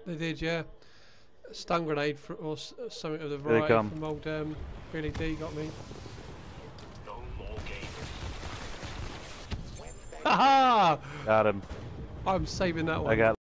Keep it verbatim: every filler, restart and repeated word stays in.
They did, yeah. A stun grenade for, or s- something of the Here they variety come. from old um, Billy D got me. No more games. Ha ha! Got him. I'm saving that one. I got